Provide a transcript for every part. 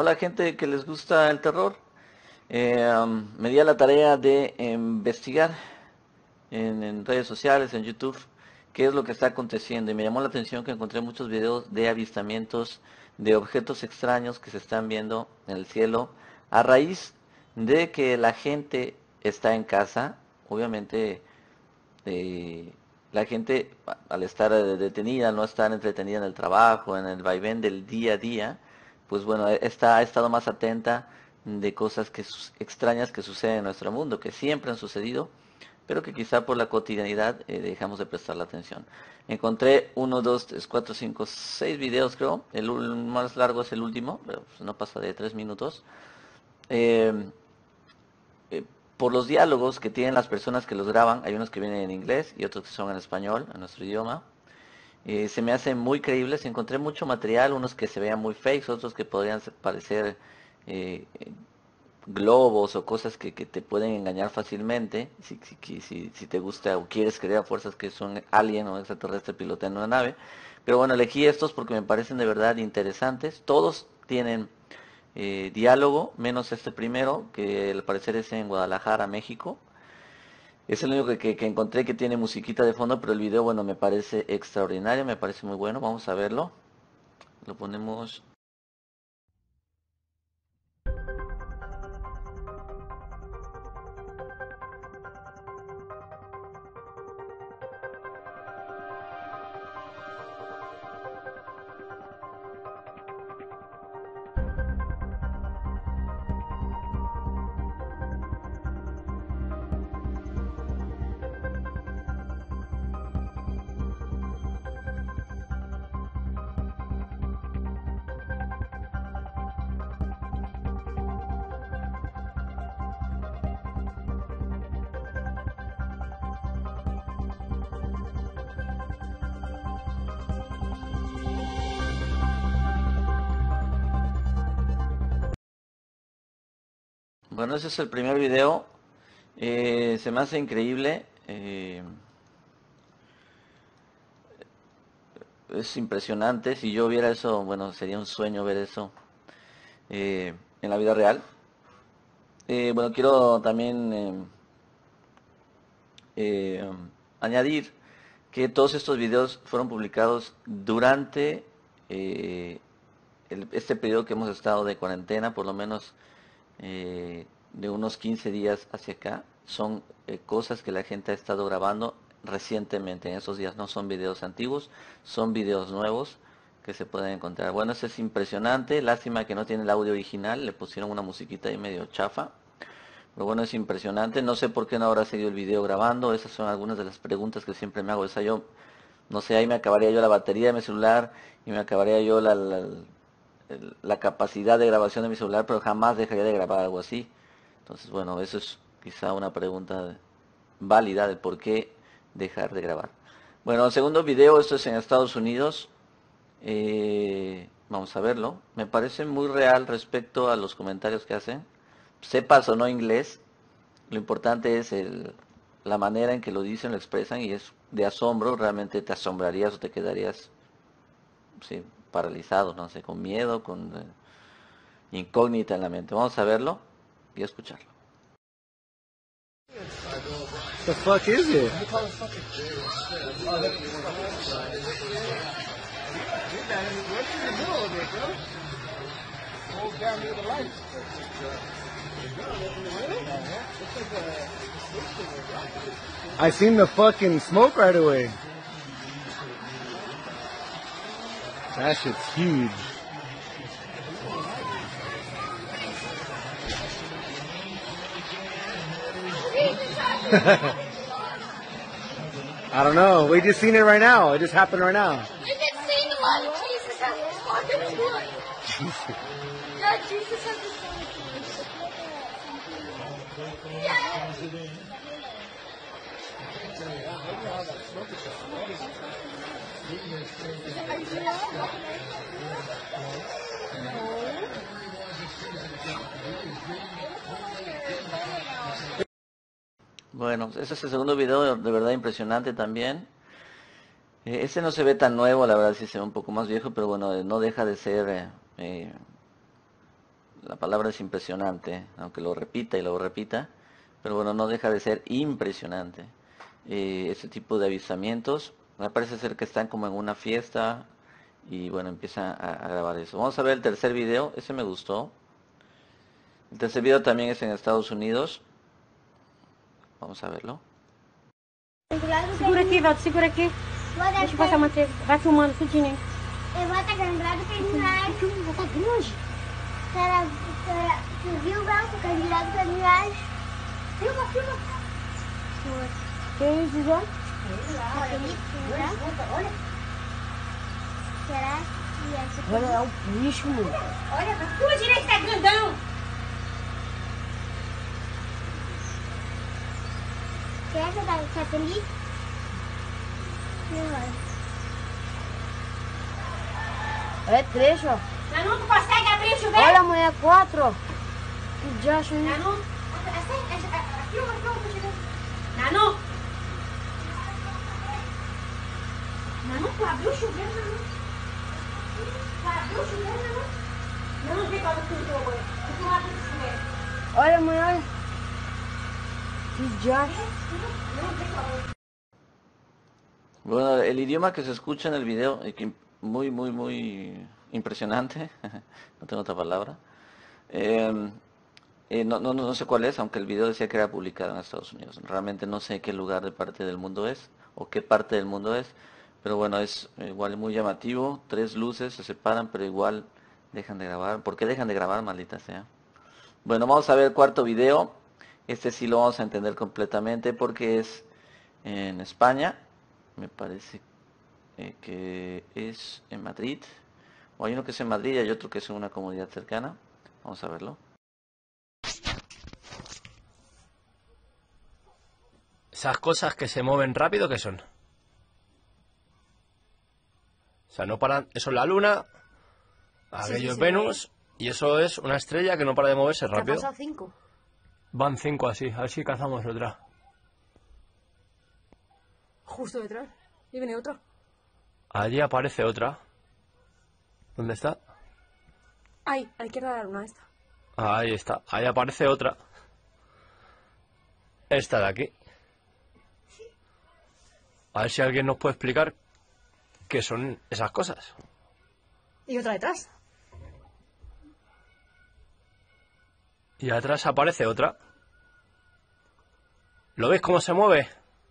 Hola gente que les gusta el terror. Me di a la tarea de investigar en redes sociales, en YouTube, qué es lo que está aconteciendo. Y me llamó la atención que encontré muchos videos de avistamientos de objetos extraños que se están viendo en el cielo a raíz de que la gente está en casa. Obviamente la gente al estar detenida, al no estar entretenida en el trabajo, en el vaivén del día a día, pues bueno, ha estado más atenta de cosas extrañas que suceden en nuestro mundo, que siempre han sucedido, pero que quizá por la cotidianidad dejamos de prestar la atención. Encontré uno, dos, tres, cuatro, cinco, seis videos creo. El más largo es el último, pero pues no pasa de 3 minutos. Eh, eh, por los diálogos que tienen las personas que los graban, hay unos que vienen en inglés y otros que son en español, en nuestro idioma. Se me hacen muy creíbles, encontré mucho material, unos que se vean muy fakes, otros que podrían parecer eh, globos o cosas que te pueden engañar fácilmente, si te gusta o quieres creer a fuerzas que son alien o extraterrestre piloteando una nave. Pero bueno, elegí estos porque me parecen de verdad interesantes. Todos tienen diálogo, menos este primero, que al parecer es en Guadalajara, México. Es el único que encontré que tiene musiquita de fondo, pero el video, bueno, me parece extraordinario, me parece muy bueno. Vamos a verlo. Lo ponemos. Bueno, ese es el primer video. Se me hace increíble. Es impresionante. Si yo viera eso, bueno, sería un sueño ver eso en la vida real. Bueno, quiero también eh, añadir que todos estos videos fueron publicados durante eh, este periodo que hemos estado de cuarentena, por lo menos de unos 15 días hacia acá. Son cosas que la gente ha estado grabando recientemente, en esos días. No son videos antiguos, son videos nuevos que se pueden encontrar. Bueno, eso es impresionante. Lástima que no tiene el audio original, le pusieron una musiquita ahí medio chafa. Pero bueno, es impresionante. No sé por qué no habrá seguido el video grabando. Esas son algunas de las preguntas que siempre me hago. Esa yo, no sé, ahí me acabaría yo la batería de mi celular y me acabaría yo la capacidad de grabación de mi celular, pero jamás dejaría de grabar algo así. Entonces, bueno, eso es quizá una pregunta válida de por qué dejar de grabar. Bueno, el segundo video, esto es en Estados Unidos. Vamos a verlo. Me parece muy real respecto a los comentarios que hacen. Sepas o no inglés, lo importante es la manera en que lo dicen, lo expresan y es de asombro. Realmente te asombrarías o te quedarías, sí, paralizado, no sé, con miedo, con incógnita en la mente. Vamos a verlo y a escucharlo. The fuck is it? I seen the fucking smoke right away. That shit's huge. I don't know. We just seen it right now. It just happened right now. I just seen the blood of Jesus has his fucking blood. Yeah, Jesus has his blood. Yeah. Bueno, ese es el segundo video, de verdad impresionante también. Este no se ve tan nuevo, la verdad sí se ve un poco más viejo, pero bueno, no deja de ser la palabra es impresionante, aunque lo repita y lo repita, pero bueno, no deja de ser impresionante. Este tipo de avistamientos, me parece ser que están como en una fiesta y bueno, empiezan a grabar eso. Vamos a ver el tercer video, ese me gustó. El tercer video también es en Estados Unidos. Vamos a verlo. Segura aqui, Valdo, segura aqui. Deixa eu passar uma treva. Vai filmando, tudinho, hein? Eu vou estar lembrado pra mim lá. Vou estar bem longe. Tu viu, Valdo? Candidato pra mim lá. Filma, filma. Que isso, Zé? Olha. Será que essa... Olha, é um bicho, mano. Olha, pra tua direita, grandão. Será que tá feliz? Não vai. É 3, ó. Nanu, tu consegue abrir o chuveiro? Olha, mãe, é 4, ó. Que diacho, hein? Nanu, filma o chuveiro. Nanu! Nanu, tu abriu o chuveiro, Nanu? Tu abriu o chuveiro, Nanu? Nanu, vem para o teu banho. Tu não abriu o chuveiro. Olha, mãe, olha. Que diacho. Nanu, vem para o banho. Bueno, el idioma que se escucha en el video, que muy impresionante, no tengo otra palabra. No sé cuál es, aunque el video decía que era publicado en Estados Unidos. Realmente no sé qué lugar de parte del mundo es, o qué parte del mundo es, pero bueno, es igual muy llamativo. 3 luces se separan, pero igual dejan de grabar. ¿Por qué dejan de grabar, maldita sea? Bueno, vamos a ver el cuarto video. Este sí lo vamos a entender completamente porque es en España. Me parece que es en Madrid. O hay uno que es en Madrid y hay otro que es en una comunidad cercana. Vamos a verlo. Esas cosas que se mueven rápido, ¿qué son? O sea, no paran... Eso es la Luna, aquello es Venus, y eso es una estrella que no para de moverse ¿Te ha rápido. pasado 5? Van 5 así, a ver si cazamos otra. Justo detrás. Y viene otro. Allí aparece otra. ¿Dónde está? Ahí, a la izquierda de la luna esta. Ahí está, ahí aparece otra. Esta de aquí. A ver si alguien nos puede explicar qué son esas cosas. Y otra detrás. Y atrás aparece otra. ¿Lo ves cómo se mueve?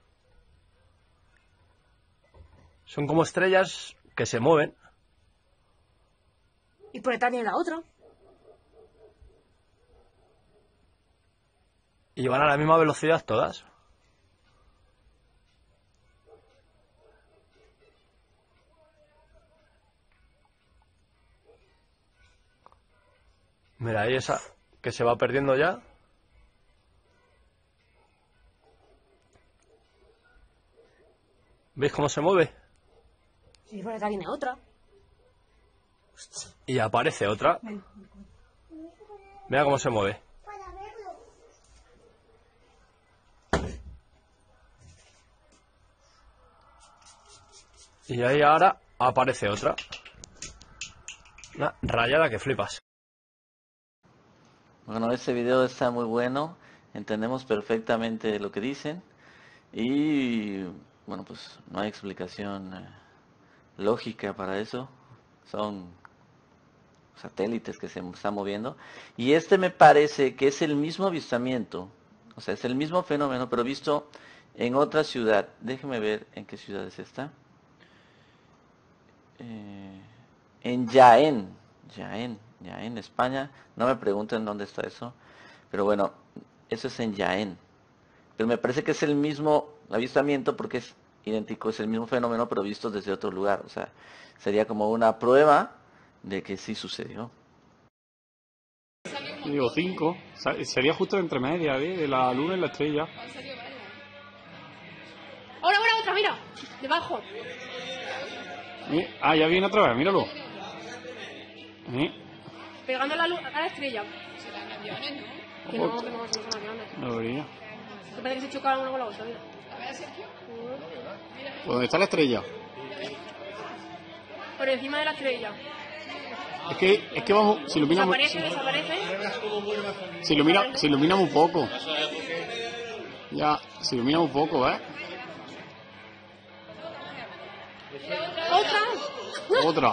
Son como estrellas que se mueven. Y por detrás viene la otra. Y van a la misma velocidad todas. Mira, ahí esa que se va perdiendo ya. ¿Veis cómo se mueve? Y por detrás viene otra. Y aparece otra. Mira cómo se mueve. Para verlo. Y ahí ahora aparece otra. Una rayada que flipas. Bueno, este video está muy bueno, entendemos perfectamente lo que dicen y bueno, pues no hay explicación lógica para eso. Son satélites que se están moviendo y este me parece que es el mismo avistamiento, o sea, es el mismo fenómeno pero visto en otra ciudad. Déjeme ver en qué ciudad es esta. En Jaén, España. No me pregunten dónde está eso, pero bueno, eso es en Jaén. Pero me parece que es el mismo avistamiento porque es idéntico, es el mismo fenómeno pero visto desde otro lugar. O sea, sería como una prueba de que sí sucedió. Digo 5, sería justo entre media de la luna y la estrella. Ahora, otra, mira. Debajo. Ah, ya viene otra vez, míralo. Pegando a la estrella. Serán aviones, ¿no? Que no son aviones. No debería. Me parece que se chocaron una con la otra, mira. ¿Pues dónde está la estrella? Por encima de la estrella. Es que vamos, se ilumina muy, ¿Desaparece? se ilumina muy poco. Ya, se ilumina muy poco, ¿eh? Otra.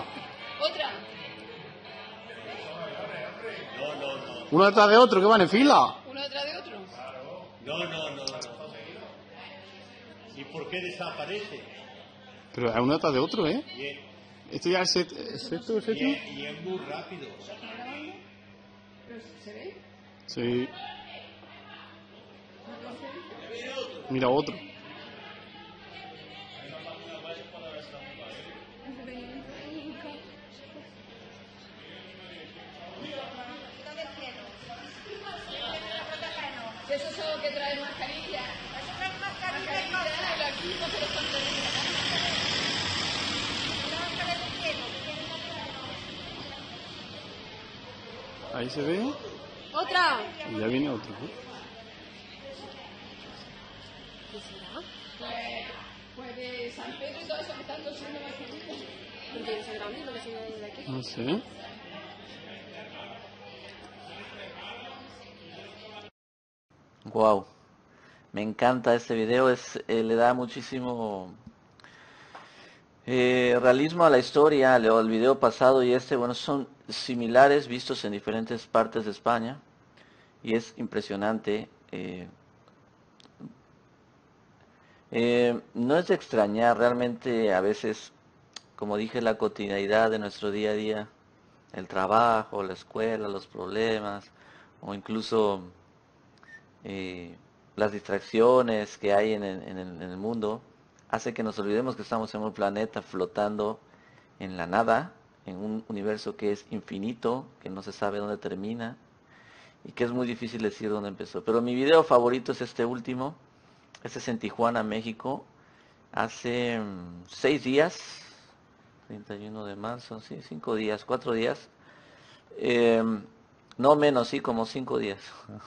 Uno detrás de otro, que van en fila. ¿Uno detrás de otro? No. ¿Y por qué desaparece? Pero es uno detrás de otro, ¿eh? Bien. Esto ya es sexto, séptimo. Y es muy rápido. ¿Se ve? Sí. Mira otro. Eso es lo que trae mascarilla. Ahí se ve. ¡Otra! Y ya viene otro, ¿eh? ¿Qué será? Pues de San Pedro y todo eso que están tosiendo mascarilla. Porque es grande lo que se ve de aquí. No sé. Wow, me encanta este video, le da muchísimo realismo a la historia, al video pasado y bueno, son similares vistos en diferentes partes de España y es impresionante. No es de extrañar, realmente a veces, como dije, la cotidianidad de nuestro día a día, el trabajo, la escuela, los problemas o incluso las distracciones que hay en el mundo hace que nos olvidemos que estamos en un planeta flotando en la nada, en un universo que es infinito, que no se sabe dónde termina y que es muy difícil decir dónde empezó. Pero mi video favorito es este último. Este es en Tijuana, México, hace 6 días, 31 de marzo, sí, 5 días, 4 días, no menos, sí, como 5 días.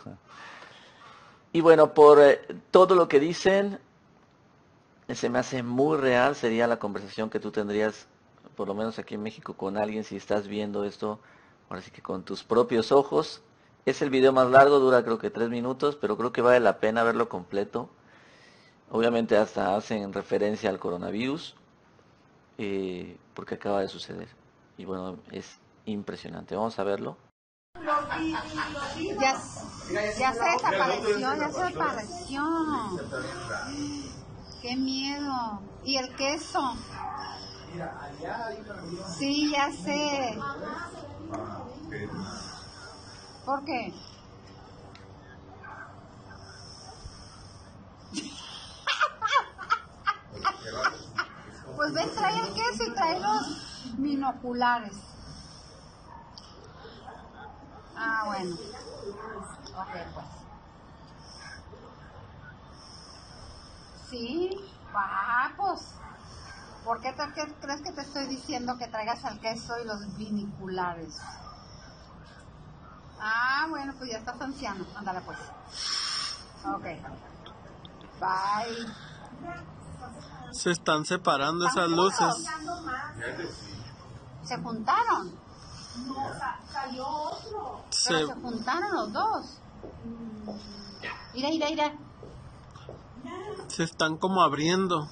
Y bueno, por todo lo que dicen, se me hace muy real, sería la conversación que tú tendrías, por lo menos aquí en México, con alguien si estás viendo esto, ahora sí que con tus propios ojos. Es el video más largo, dura creo que 3 minutos, pero creo que vale la pena verlo completo. Obviamente hasta hacen referencia al coronavirus, porque acaba de suceder. Y bueno, es impresionante. Vamos a verlo. Ya se desapareció. Qué miedo. ¿Y el queso? Sí, ya sé. ¿Por qué? Pues ven, trae el queso y trae los binoculares. Ah, bueno. Ok, pues. Sí, pues. ¿Por qué crees que te estoy diciendo que traigas el queso y los binoculares? Ah, bueno, pues ya estás anciano. Ándale, pues. Ok. Bye. Se están separando esas luces. ¿Se juntaron? No, salió otro. Pero se juntaron los dos. Mira. Se están como abriendo.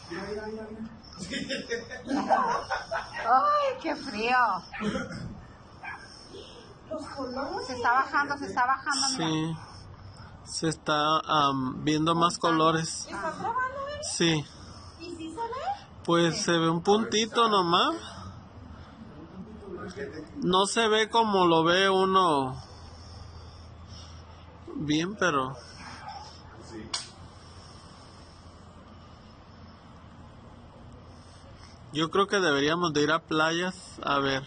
¡Ay, qué frío! Se está bajando, mira. Sí. Se está viendo más colores. ¿Estás grabando, bebé? Sí. ¿Y si se ve? Pues se ve un puntito nomás. No se ve como lo ve uno bien, pero yo creo que deberíamos de ir a playas a ver.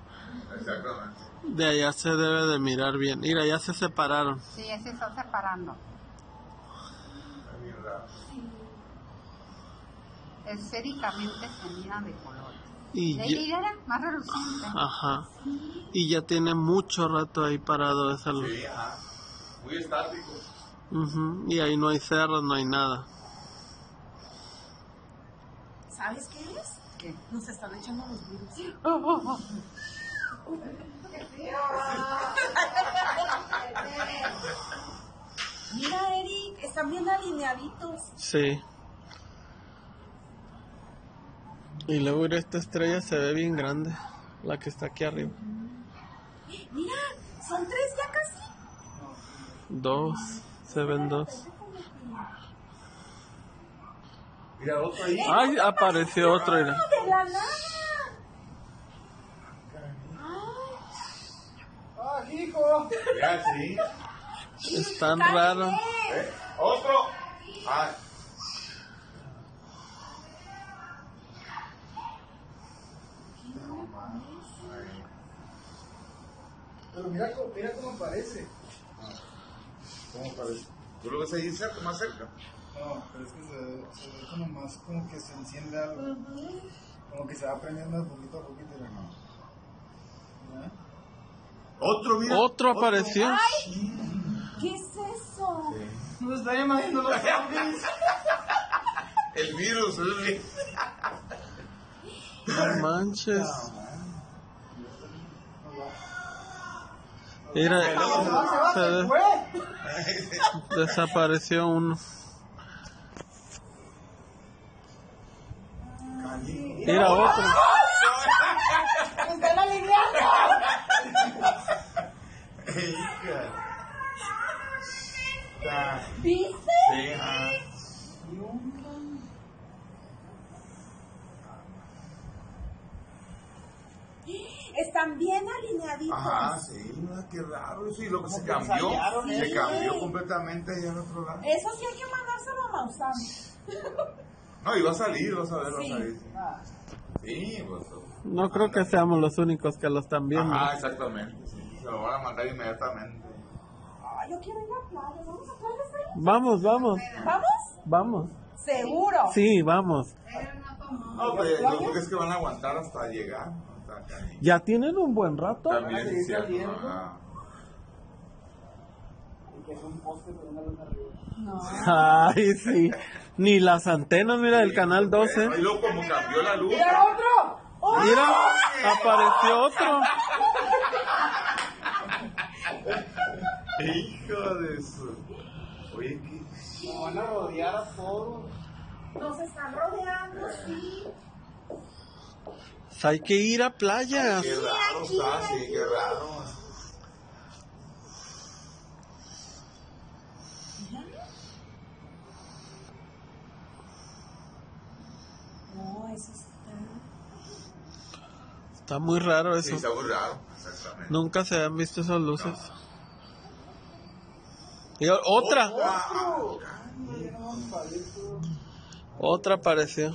De allá se debe de mirar bien. Mira, ya se separaron. Sí, ya se están separando. Esféricamente se miran de colores. Y mira, más reluciente. ajá. Y ya tiene mucho rato ahí parado esa luz. Sí, muy estático. Y ahí no hay cerros, no hay nada. ¿Sabes qué es? ¿Qué? Nos están echando los virus. Mira, Eric, están bien alineaditos. Sí. Y luego mira, esta estrella se ve bien grande, la que está aquí arriba. Mira, son 3 ya casi. 2, se ven 2. Mira, otro ahí. Ay, apareció otro, mira. De la nada. ¡Ah, hijo! Ya, sí. Están raros. Otro. Ah, Pero mira cómo parece. ¿cómo parece? ¿Tú lo ves ahí cerca, más cerca? No, pero es que se ve como más, como que se enciende algo. Como que se va prendiendo de poquito a poquito. ¿Ya? Otro, mira. Otro apareció. ¿Qué es eso? Nos está llamando los zombies. El virus, el virus. No manches. Mira, desapareció uno. Mira otro. ¡Me están alineando! ¿Viste? Sí, ajá. Están bien alineaditos. Ajá, sí, mira, qué raro. Sí, lo que se cambió. Se cambió completamente allá en otro lado. Eso sí hay que mandárselo a Maussan. No, y va a salir, vas a ver, Sí. va a salir. Sí, pues. No creo que seamos los únicos que lo están viendo. Ajá, exactamente. Sí, se lo van a mandar inmediatamente. Ay, yo quiero ir a la playa. ¿Vamos a playa, Freddy? Vamos, vamos, ¿Vamos? vamos. ¿Seguro? Sí, vamos. No, pero yo creo que es que van a aguantar hasta llegar. Hasta acá. Ya tienen un buen rato. También es cierto, ajá. Ay, sí. Ni las antenas, mira, del canal 12. Y luego como cambió la luz. ¡Mira otro! ¡Oh! Mira, apareció otro. Hijo de su. Oye, ¿qué? Nos van a rodear a todos. Nos están rodeando, sí. Pues hay que ir a playas. Qué raro está, sí, qué raro. No, eso está... Está muy raro Sí, eso. está muy raro, exactamente. Nunca se han visto esas luces. Y otra. Otra apareció.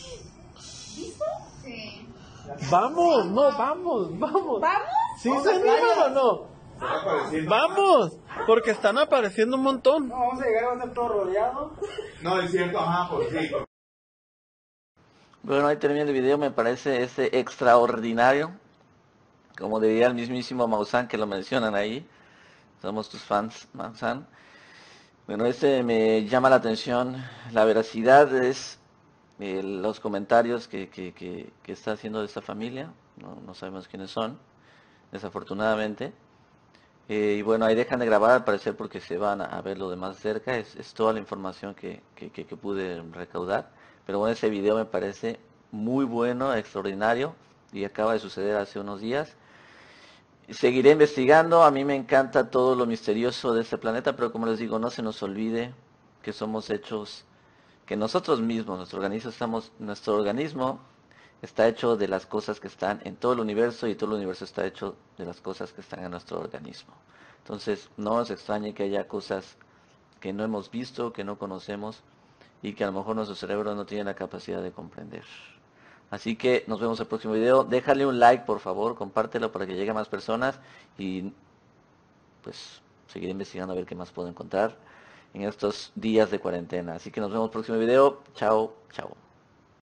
Sí. Vamos, no, vamos, vamos. ¿Vamos? ¿Sí se animan o no? Está apareciendo. Vamos, porque están apareciendo un montón. No, vamos a llegar a estar todo rodeado. No, es cierto, ajá, por sí. Bueno, ahí termina el video, me parece extraordinario. Como diría el mismísimo Maussan, que lo mencionan ahí. Somos tus fans, Maussan. Bueno, me llama la atención. La veracidad es los comentarios que está haciendo de esta familia. No sabemos quiénes son, desafortunadamente. Y bueno, ahí dejan de grabar al parecer porque se van a verlo de más cerca. Es toda la información que pude recaudar. Pero bueno, ese video me parece muy bueno, extraordinario. Y acaba de suceder hace unos días. Seguiré investigando, a mí me encanta todo lo misterioso de este planeta, pero como les digo, no se nos olvide que somos hechos, que nosotros mismos, nuestro organismo está hecho de las cosas que están en todo el universo y todo el universo está hecho de las cosas que están en nuestro organismo. Entonces, no nos extrañe que haya cosas que no hemos visto, que no conocemos y que a lo mejor nuestro cerebro no tiene la capacidad de comprender. Así que nos vemos en el próximo video. Déjale un like, por favor, compártelo para que llegue a más personas y pues seguiré investigando a ver qué más puedo encontrar en estos días de cuarentena. Así que nos vemos en el próximo video. Chao, chao.